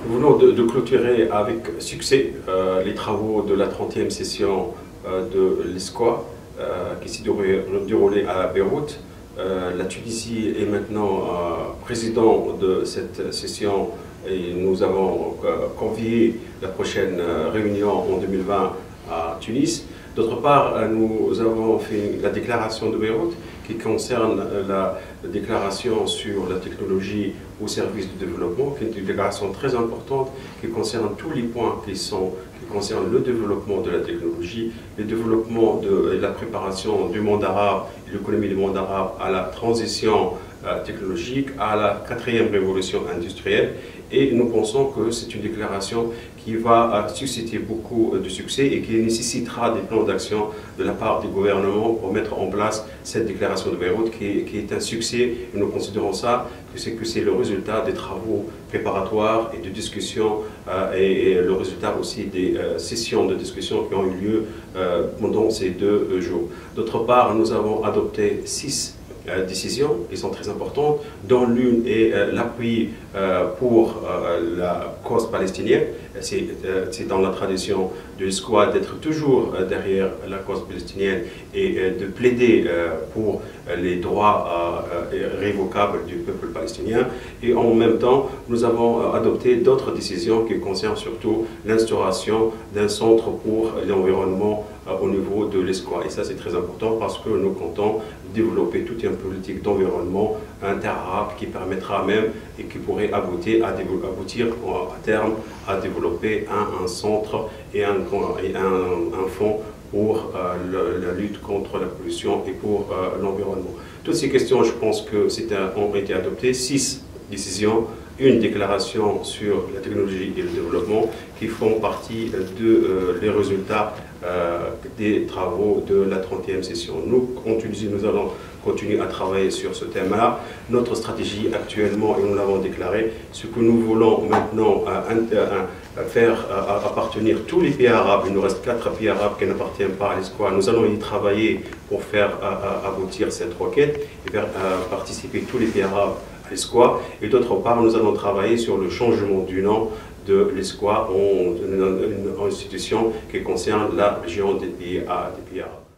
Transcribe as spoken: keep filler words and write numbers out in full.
Nous venons de, de clôturer avec succès euh, les travaux de la trentième session euh, de l'E S C O A euh, qui s'est déroulée à Beyrouth. Euh, la Tunisie est maintenant euh, président de cette session et nous avons euh, convié la prochaine euh, réunion en deux mille vingt à Tunis. D'autre part, euh, nous avons fait la déclaration de Beyrouth qui concerne euh, la, la déclaration sur la technologie au service du développement, qui est une déclaration très importante qui concerne tous les points qui, sont, qui concernent le développement de la technologie, le développement de et la préparation du monde arabe et l'économie du monde arabe à la transition euh, technologique, à la quatrième révolution industrielle. Et nous pensons que c'est une déclaration qui va susciter beaucoup de succès et qui nécessitera des plans d'action de la part du gouvernement pour mettre en place cette déclaration de Beyrouth qui est, qui est un succès. Et nous considérons ça que c'est que c'est le résultat des travaux préparatoires et de discussions euh, et, et le résultat aussi des euh, sessions de discussion qui ont eu lieu euh, pendant ces deux euh, jours. D'autre part, nous avons adopté six Euh, décisions qui sont très importantes, dont l'une est euh, l'appui euh, pour euh, la cause palestinienne. C'est euh, dans la tradition de l'E S C O A d'être toujours euh, derrière la cause palestinienne et euh, de plaider euh, pour euh, les droits euh, irrévocables du peuple palestinien. Et en même temps, nous avons euh, adopté d'autres décisions qui concernent surtout l'instauration d'un centre pour l'environnement euh, au niveau de l'E S C O A. Et ça, c'est très important parce que nous comptons développer toute une politique d'environnement interarabe qui permettra même et qui pourrait aboutir à, aboutir à terme à développer un, un centre et un, et un, un fonds pour euh, le, la lutte contre la pollution et pour euh, l'environnement. Toutes ces questions, je pense que un, ont été adoptées. Six décisions, une déclaration sur la technologie et le développement qui font partie de euh, les résultats euh, des travaux de la trentième session. Nous, en Tunisie, nous allons continuer à travailler sur ce thème-là. Notre stratégie actuellement, et nous l'avons déclaré, ce que nous voulons maintenant euh, euh, faire euh, appartenir tous les pays arabes. Il nous reste quatre pays arabes qui n'appartiennent pas à l'E S C O A. Nous allons y travailler pour faire euh, aboutir cette requête et faire euh, participer tous les pays arabes à l'E S C O A. Et d'autre part, nous allons travailler sur le changement du nom de l'E S C O A en une institution qui concerne la région des pays arabes.